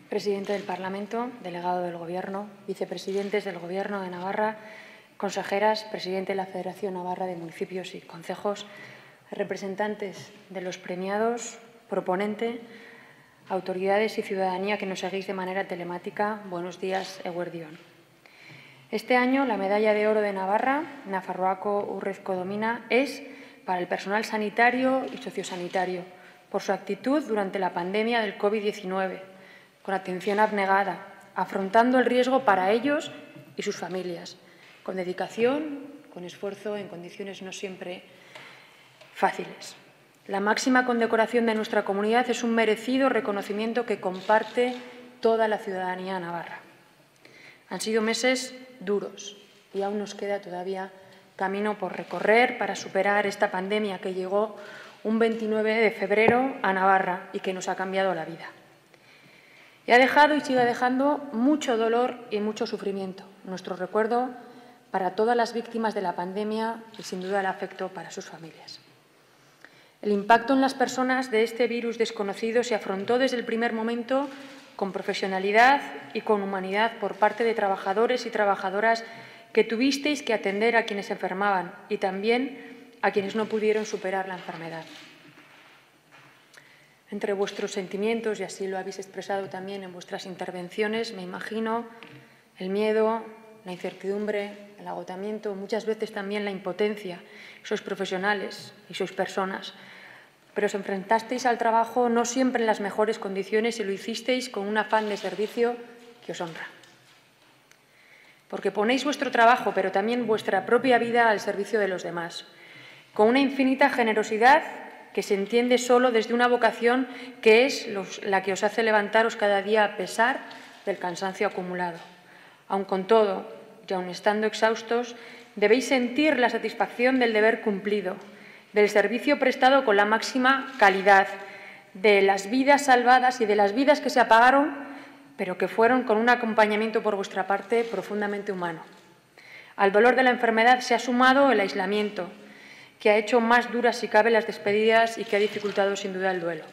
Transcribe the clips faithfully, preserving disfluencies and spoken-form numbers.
Presidente del Parlamento, delegado del Gobierno, vicepresidentes del Gobierno de Navarra, consejeras, presidente de la Federación Navarra de Municipios y Concejos, representantes de los premiados, proponente, autoridades y ciudadanía que nos seguís de manera telemática, buenos días, eguerdión. Este año la medalla de oro de Navarra, Nafarroako Urrezko Domina, es para el personal sanitario y sociosanitario, por su actitud durante la pandemia del COVID diecinueve, con atención abnegada, afrontando el riesgo para ellos y sus familias, con dedicación, con esfuerzo, en condiciones no siempre fáciles. La máxima condecoración de nuestra comunidad es un merecido reconocimiento que comparte toda la ciudadanía navarra. Han sido meses duros y aún nos queda todavía camino por recorrer para superar esta pandemia que llegó un veintinueve de febrero a Navarra y que nos ha cambiado la vida. Y ha dejado y sigue dejando mucho dolor y mucho sufrimiento. Nuestro recuerdo para todas las víctimas de la pandemia y, sin duda, el afecto para sus familias. El impacto en las personas de este virus desconocido se afrontó desde el primer momento con profesionalidad y con humanidad por parte de trabajadores y trabajadoras que tuvisteis que atender a quienes enfermaban y también a quienes no pudieron superar la enfermedad. Entre vuestros sentimientos, y así lo habéis expresado también en vuestras intervenciones, me imagino el miedo, la incertidumbre, el agotamiento, muchas veces también la impotencia. Sois profesionales y sois personas, pero os enfrentasteis al trabajo no siempre en las mejores condiciones y lo hicisteis con un afán de servicio que os honra. Porque ponéis vuestro trabajo, pero también vuestra propia vida al servicio de los demás, con una infinita generosidad que se entiende solo desde una vocación que es los, la que os hace levantaros cada día a pesar del cansancio acumulado. Aun con todo, y aun estando exhaustos, debéis sentir la satisfacción del deber cumplido, del servicio prestado con la máxima calidad, de las vidas salvadas y de las vidas que se apagaron, pero que fueron con un acompañamiento por vuestra parte profundamente humano. Al dolor de la enfermedad se ha sumado el aislamiento, que ha hecho más duras si cabe las despedidas y que ha dificultado sin duda el duelo.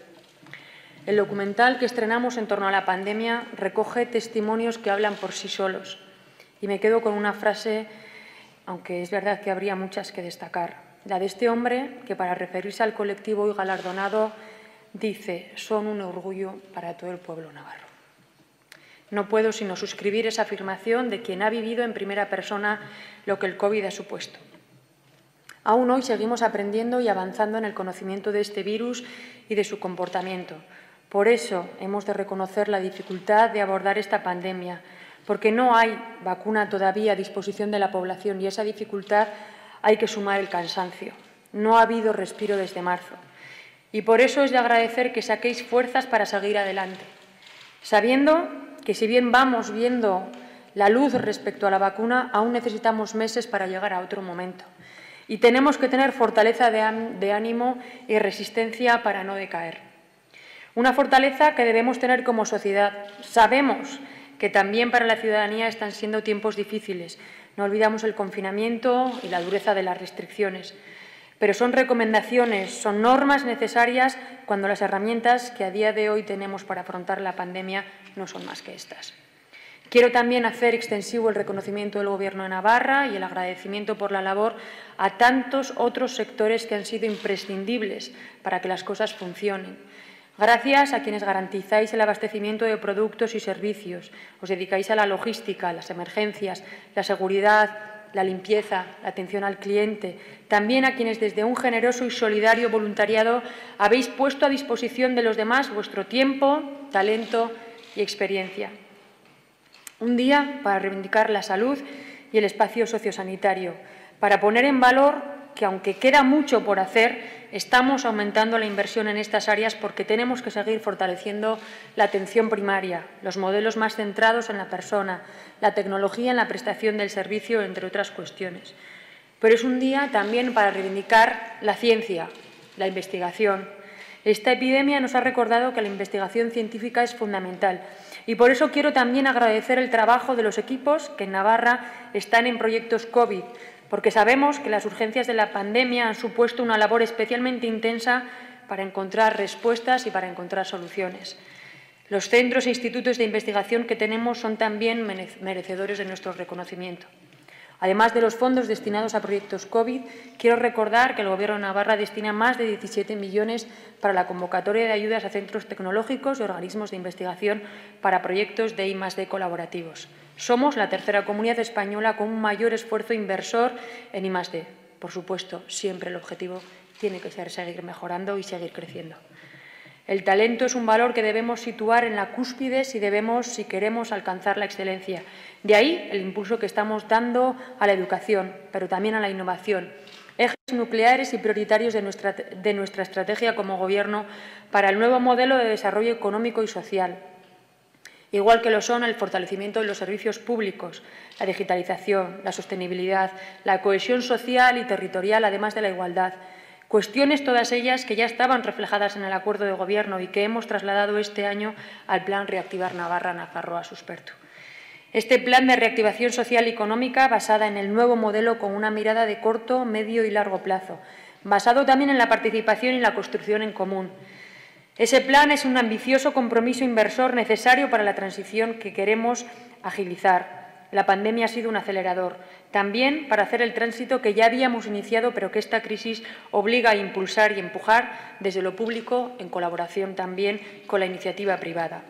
El documental que estrenamos en torno a la pandemia recoge testimonios que hablan por sí solos y me quedo con una frase, aunque es verdad que habría muchas que destacar, la de este hombre que para referirse al colectivo hoy galardonado dice: son un orgullo para todo el pueblo navarro. No puedo sino suscribir esa afirmación de quien ha vivido en primera persona lo que el COVID ha supuesto. Aún hoy seguimos aprendiendo y avanzando en el conocimiento de este virus y de su comportamiento. Por eso hemos de reconocer la dificultad de abordar esta pandemia, porque no hay vacuna todavía a disposición de la población y a esa dificultad hay que sumar el cansancio. No ha habido respiro desde marzo y por eso es de agradecer que saquéis fuerzas para seguir adelante, sabiendo que si bien vamos viendo la luz respecto a la vacuna, aún necesitamos meses para llegar a otro momento. Y tenemos que tener fortaleza de ánimo y resistencia para no decaer. Una fortaleza que debemos tener como sociedad. Sabemos que también para la ciudadanía están siendo tiempos difíciles. No olvidamos el confinamiento y la dureza de las restricciones. Pero son recomendaciones, son normas necesarias cuando las herramientas que a día de hoy tenemos para afrontar la pandemia no son más que estas. Quiero también hacer extensivo el reconocimiento del Gobierno de Navarra y el agradecimiento por la labor a tantos otros sectores que han sido imprescindibles para que las cosas funcionen. Gracias a quienes garantizáis el abastecimiento de productos y servicios, os dedicáis a la logística, a las emergencias, la seguridad, la limpieza, la atención al cliente, también a quienes desde un generoso y solidario voluntariado habéis puesto a disposición de los demás vuestro tiempo, talento y experiencia. Un día para reivindicar la salud y el espacio sociosanitario, para poner en valor que, aunque queda mucho por hacer, estamos aumentando la inversión en estas áreas porque tenemos que seguir fortaleciendo la atención primaria, los modelos más centrados en la persona, la tecnología en la prestación del servicio, entre otras cuestiones. Pero es un día también para reivindicar la ciencia, la investigación. Esta epidemia nos ha recordado que la investigación científica es fundamental y por eso quiero también agradecer el trabajo de los equipos que en Navarra están en proyectos COVID, porque sabemos que las urgencias de la pandemia han supuesto una labor especialmente intensa para encontrar respuestas y para encontrar soluciones. Los centros e institutos de investigación que tenemos son también merecedores de nuestro reconocimiento. Además de los fondos destinados a proyectos COVID, quiero recordar que el Gobierno de Navarra destina más de diecisiete millones para la convocatoria de ayudas a centros tecnológicos y organismos de investigación para proyectos de I más D colaborativos. Somos la tercera comunidad española con un mayor esfuerzo inversor en I más D. Por supuesto, siempre el objetivo tiene que ser seguir mejorando y seguir creciendo. El talento es un valor que debemos situar en la cúspide si debemos, si queremos alcanzar la excelencia. De ahí el impulso que estamos dando a la educación, pero también a la innovación, ejes nucleares y prioritarios de nuestra, de nuestra estrategia como Gobierno para el nuevo modelo de desarrollo económico y social, igual que lo son el fortalecimiento de los servicios públicos, la digitalización, la sostenibilidad, la cohesión social y territorial, además de la igualdad. Cuestiones todas ellas que ya estaban reflejadas en el acuerdo de Gobierno y que hemos trasladado este año al Plan Reactivar Navarra-Nafarroa Suspertu. Este plan de reactivación social y económica basada en el nuevo modelo con una mirada de corto, medio y largo plazo, basado también en la participación y la construcción en común. Ese plan es un ambicioso compromiso inversor necesario para la transición que queremos agilizar. La pandemia ha sido un acelerador, también para hacer el tránsito que ya habíamos iniciado, pero que esta crisis obliga a impulsar y empujar desde lo público, en colaboración también con la iniciativa privada.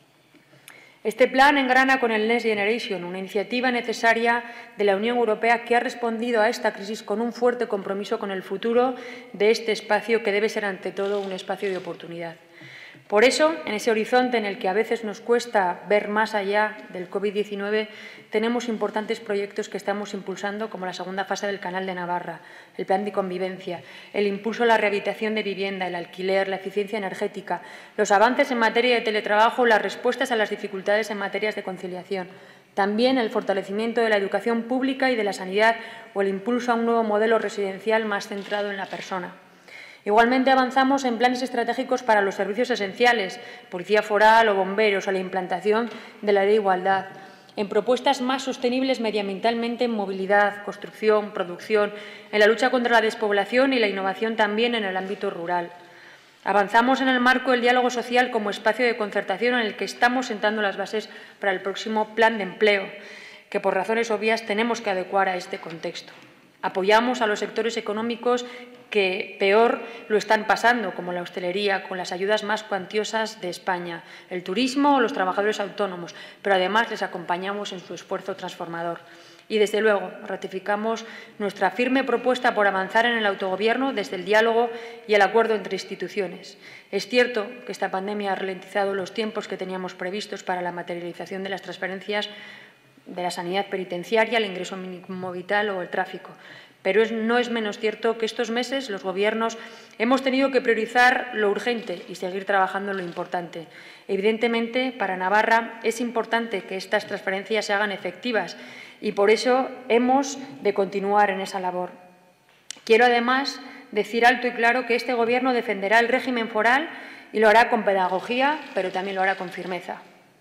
Este plan engrana con el Next Generation, una iniciativa necesaria de la Unión Europea que ha respondido a esta crisis con un fuerte compromiso con el futuro de este espacio, que debe ser ante todo un espacio de oportunidad. Por eso, en ese horizonte en el que a veces nos cuesta ver más allá del COVID diecinueve, tenemos importantes proyectos que estamos impulsando, como la segunda fase del Canal de Navarra, el Plan de Convivencia, el impulso a la rehabilitación de vivienda, el alquiler, la eficiencia energética, los avances en materia de teletrabajo, las respuestas a las dificultades en materias de conciliación, también el fortalecimiento de la educación pública y de la sanidad o el impulso a un nuevo modelo residencial más centrado en la persona. Igualmente avanzamos en planes estratégicos para los servicios esenciales, policía foral o bomberos, o la implantación de la Ley de Igualdad, en propuestas más sostenibles medioambientalmente en movilidad, construcción, producción, en la lucha contra la despoblación y la innovación también en el ámbito rural. Avanzamos en el marco del diálogo social como espacio de concertación en el que estamos sentando las bases para el próximo plan de empleo, que por razones obvias tenemos que adecuar a este contexto. Apoyamos a los sectores económicos que peor lo están pasando, como la hostelería, con las ayudas más cuantiosas de España, el turismo o los trabajadores autónomos, pero además les acompañamos en su esfuerzo transformador. Y, desde luego, ratificamos nuestra firme propuesta por avanzar en el autogobierno desde el diálogo y el acuerdo entre instituciones. Es cierto que esta pandemia ha ralentizado los tiempos que teníamos previstos para la materialización de las transferencias de la sanidad penitenciaria, el ingreso mínimo vital o el tráfico. Pero es, no es menos cierto que estos meses los Gobiernos hemos tenido que priorizar lo urgente y seguir trabajando en lo importante. Evidentemente, para Navarra es importante que estas transferencias se hagan efectivas y por eso hemos de continuar en esa labor. Quiero, además, decir alto y claro que este Gobierno defenderá el régimen foral y lo hará con pedagogía, pero también lo hará con firmeza.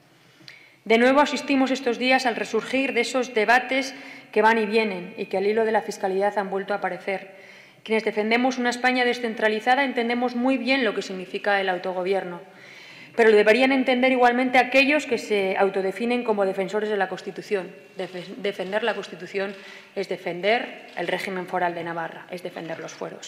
De nuevo asistimos estos días al resurgir de esos debates que van y vienen y que al hilo de la fiscalidad han vuelto a aparecer. Quienes defendemos una España descentralizada entendemos muy bien lo que significa el autogobierno, pero lo deberían entender igualmente aquellos que se autodefinen como defensores de la Constitución. Defender la Constitución es defender el régimen foral de Navarra, es defender los fueros.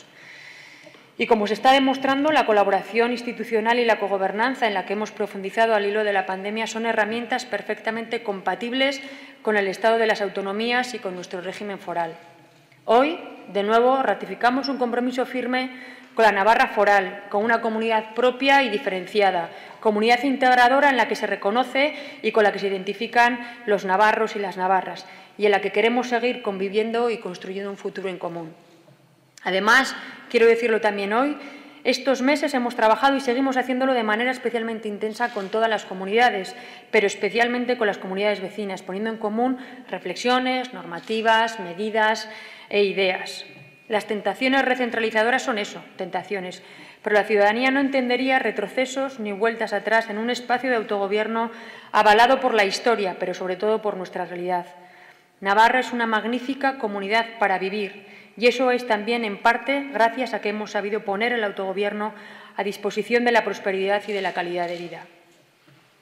Y como se está demostrando, la colaboración institucional y la cogobernanza en la que hemos profundizado al hilo de la pandemia son herramientas perfectamente compatibles con el estado de las autonomías y con nuestro régimen foral. Hoy, de nuevo, ratificamos un compromiso firme con la Navarra foral, con una comunidad propia y diferenciada, comunidad integradora en la que se reconoce y con la que se identifican los navarros y las navarras, y en la que queremos seguir conviviendo y construyendo un futuro en común. Además, quiero decirlo también hoy, estos meses hemos trabajado y seguimos haciéndolo de manera especialmente intensa con todas las comunidades, pero especialmente con las comunidades vecinas, poniendo en común reflexiones, normativas, medidas e ideas. Las tentaciones recentralizadoras son eso, tentaciones, pero la ciudadanía no entendería retrocesos ni vueltas atrás en un espacio de autogobierno avalado por la historia, pero sobre todo por nuestra realidad. Navarra es una magnífica comunidad para vivir, y eso es también, en parte, gracias a que hemos sabido poner el autogobierno a disposición de la prosperidad y de la calidad de vida.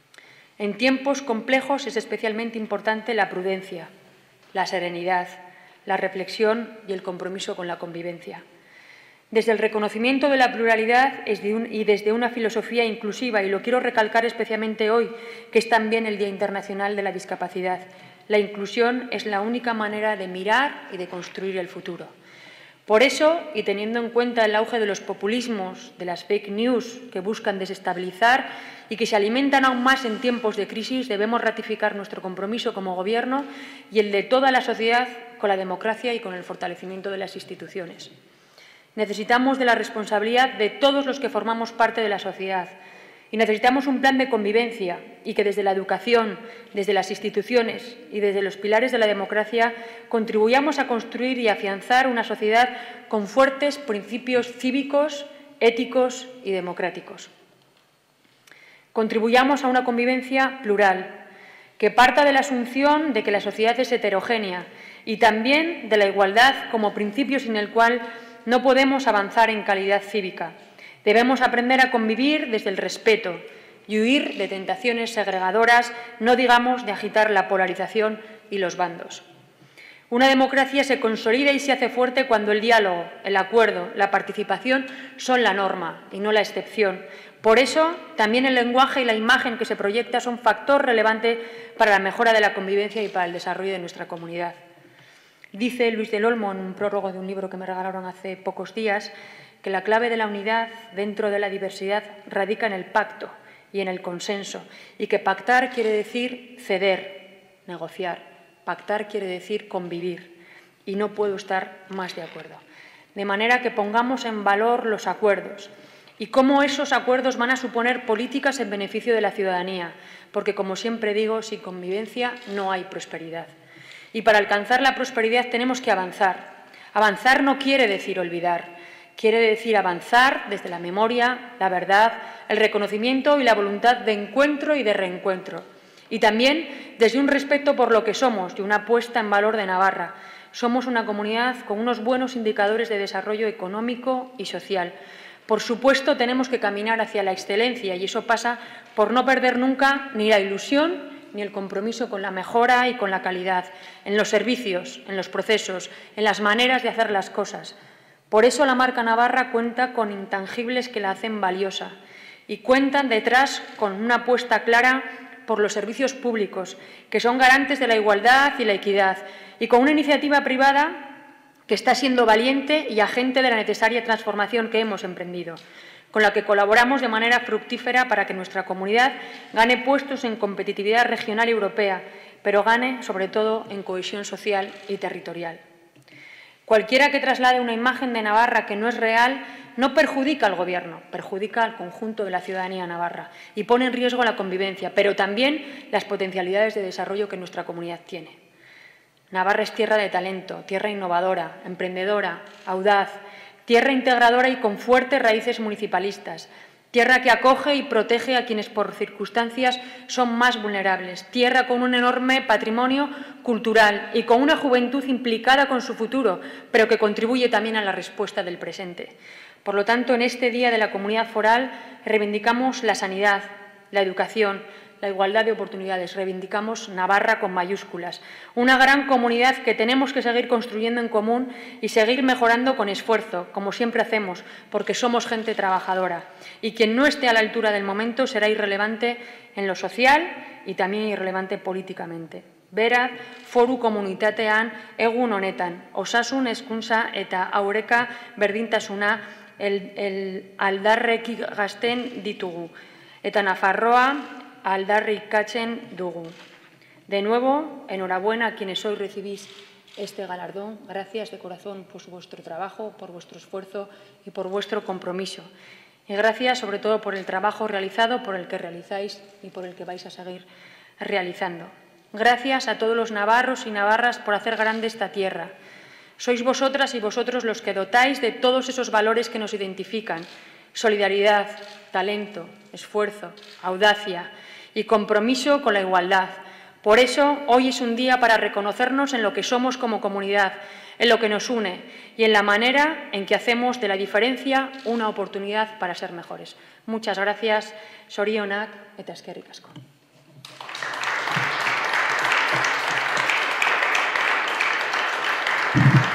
En tiempos complejos es especialmente importante la prudencia, la serenidad, la reflexión y el compromiso con la convivencia. Desde el reconocimiento de la pluralidad y desde una filosofía inclusiva, y lo quiero recalcar especialmente hoy, que es también el Día Internacional de la Discapacidad, la inclusión es la única manera de mirar y de construir el futuro. Por eso, y teniendo en cuenta el auge de los populismos, de las fake news que buscan desestabilizar y que se alimentan aún más en tiempos de crisis, debemos ratificar nuestro compromiso como Gobierno y el de toda la sociedad con la democracia y con el fortalecimiento de las instituciones. Necesitamos de la responsabilidad de todos los que formamos parte de la sociedad y necesitamos un plan de convivencia y que desde la educación, desde las instituciones y desde los pilares de la democracia contribuyamos a construir y afianzar una sociedad con fuertes principios cívicos, éticos y democráticos. Contribuyamos a una convivencia plural, que parta de la asunción de que la sociedad es heterogénea y también de la igualdad como principio sin el cual no podemos avanzar en calidad cívica. Debemos aprender a convivir desde el respeto y huir de tentaciones segregadoras, no digamos de agitar la polarización y los bandos. Una democracia se consolida y se hace fuerte cuando el diálogo, el acuerdo, la participación son la norma y no la excepción. Por eso, también el lenguaje y la imagen que se proyecta son factor relevante para la mejora de la convivencia y para el desarrollo de nuestra comunidad. Dice Luis del Olmo, en un prólogo de un libro que me regalaron hace pocos días, que la clave de la unidad dentro de la diversidad radica en el pacto y en el consenso, y que pactar quiere decir ceder, negociar. Pactar quiere decir convivir, y no puedo estar más de acuerdo. De manera que pongamos en valor los acuerdos y cómo esos acuerdos van a suponer políticas en beneficio de la ciudadanía, porque, como siempre digo, sin convivencia no hay prosperidad. Y para alcanzar la prosperidad tenemos que avanzar. Avanzar no quiere decir olvidar, quiere decir avanzar desde la memoria, la verdad, el reconocimiento y la voluntad de encuentro y de reencuentro. Y también desde un respeto por lo que somos y una puesta en valor de Navarra. Somos una comunidad con unos buenos indicadores de desarrollo económico y social. Por supuesto, tenemos que caminar hacia la excelencia y eso pasa por no perder nunca ni la ilusión ni el compromiso con la mejora y con la calidad, en los servicios, en los procesos, en las maneras de hacer las cosas. Por eso la marca Navarra cuenta con intangibles que la hacen valiosa y cuentan detrás con una apuesta clara por los servicios públicos, que son garantes de la igualdad y la equidad, y con una iniciativa privada que está siendo valiente y agente de la necesaria transformación que hemos emprendido, con la que colaboramos de manera fructífera para que nuestra comunidad gane puestos en competitividad regional y europea, pero gane, sobre todo, en cohesión social y territorial. Cualquiera que traslade una imagen de Navarra que no es real no perjudica al Gobierno, perjudica al conjunto de la ciudadanía navarra y pone en riesgo la convivencia, pero también las potencialidades de desarrollo que nuestra comunidad tiene. Navarra es tierra de talento, tierra innovadora, emprendedora, audaz, tierra integradora y con fuertes raíces municipalistas, tierra que acoge y protege a quienes por circunstancias son más vulnerables, tierra con un enorme patrimonio cultural y con una juventud implicada con su futuro, pero que contribuye también a la respuesta del presente. Por lo tanto, en este Día de la Comunidad Foral reivindicamos la sanidad, la educación, la igualdad de oportunidades, reivindicamos Navarra con mayúsculas, una gran comunidad que tenemos que seguir construyendo en común y seguir mejorando con esfuerzo, como siempre hacemos, porque somos gente trabajadora. Y quien no esté a la altura del momento será irrelevante en lo social y también irrelevante políticamente. Beraz, foru komunitatean egun honetan, osasun hezkuntza eta aurreka berdintasuna el, el aldarrikatzen ditugu, eta Nafarroa aldarrikatzen dugu. De nuevo, enhorabuena a quienes hoy recibís este galardón. Gracias de corazón por vuestro trabajo, por vuestro esfuerzo y por vuestro compromiso. Y gracias sobre todo por el trabajo realizado, por el que realizáis y por el que vais a seguir realizando. Gracias a todos los navarros y navarras por hacer grande esta tierra. Sois vosotras y vosotros los que dotáis de todos esos valores que nos identifican: solidaridad, talento, esfuerzo, audacia y compromiso con la igualdad. Por eso, hoy es un día para reconocernos en lo que somos como comunidad, en lo que nos une y en la manera en que hacemos de la diferencia una oportunidad para ser mejores. Muchas gracias. Zorionak eta eskerrik asko. Gracias.